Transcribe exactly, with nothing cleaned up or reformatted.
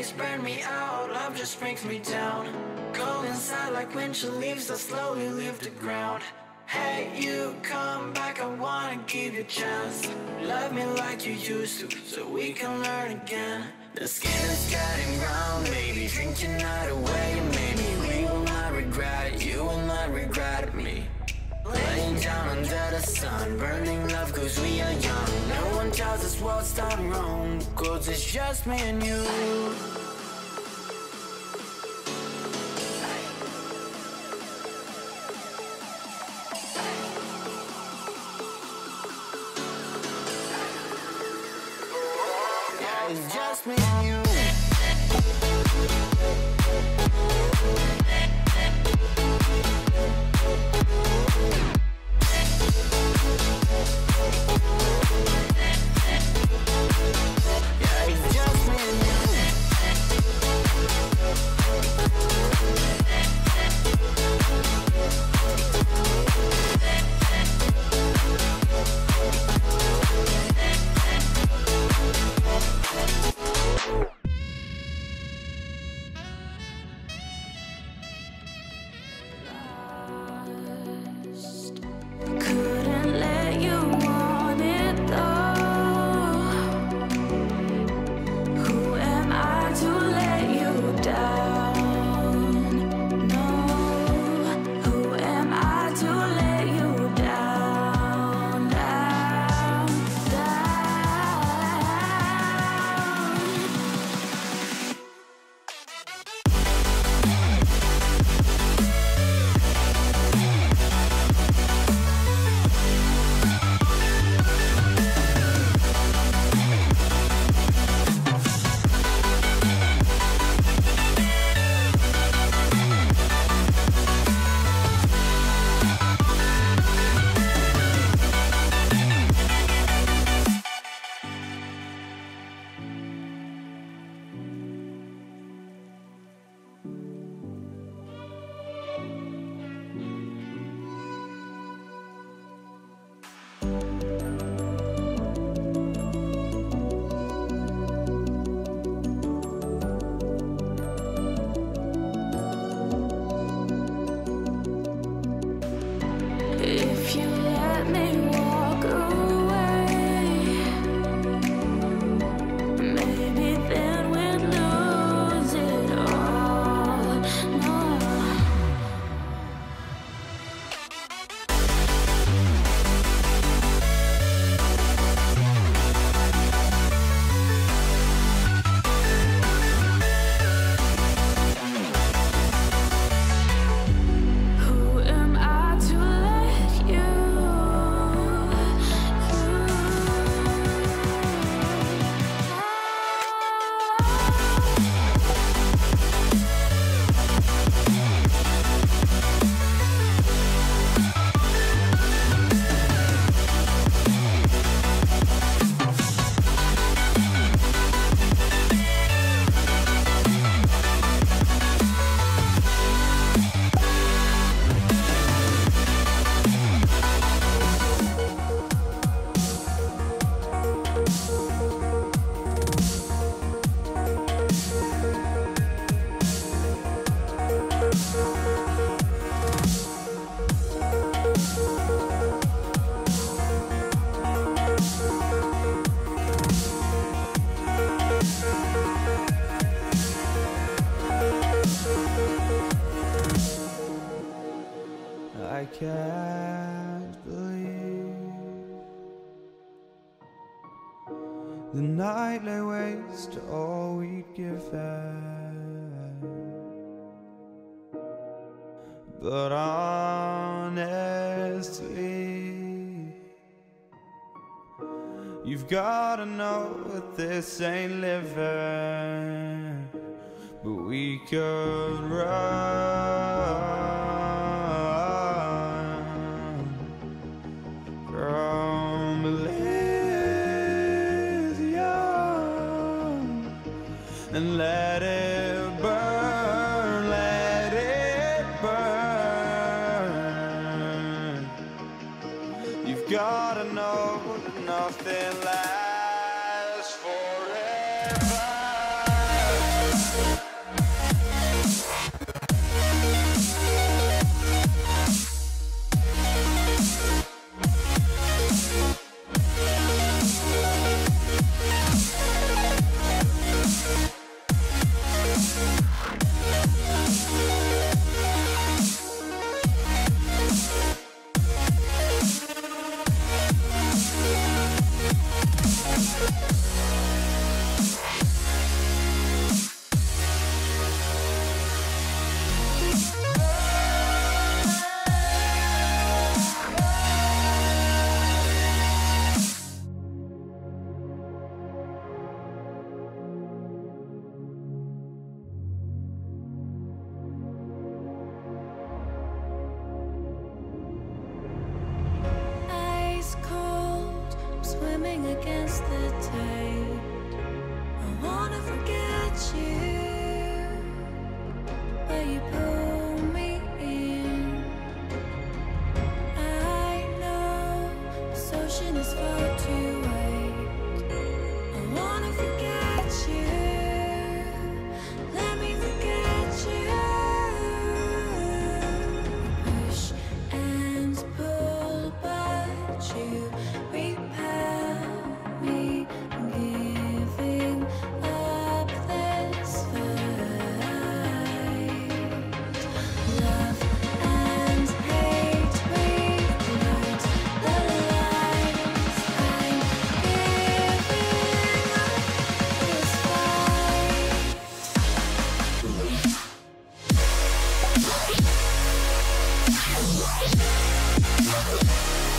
days burn me out, love just brings me down. Go inside like winter leaves that slowly leave the ground. Hey, you come back, I wanna give you a chance. Love me like you used to, so we can learn again. The skin is getting brown, baby, drink your night away. Maybe we will not regret it, you will not regret me. Laying down under the sun, burning love cause we are young. No one tells us what's done wrong, cause it's just me and you. It's just me and you. Yeah, it's just me and you. Couldn't let you want it though. Who am I to let you down? No, who am I to let you down, down, down? If you let me walk away, maybe then we'd lose it all. No. Who am I to let you? I can't believe the night lay waste to all we'd given. But honestly, you've gotta know that this ain't living. But we could run from Elysium and let it burn, let it burn. You've gotta know that nothing lasts forever. swimming against the tide. I wanna forget you, but you pull me in. I know this ocean is far too wide. I wanna forget you, let me forget you. Push and pull, but you repel me, giving up this fight. Love and hate, we blurred the lines. I'm giving up this fight.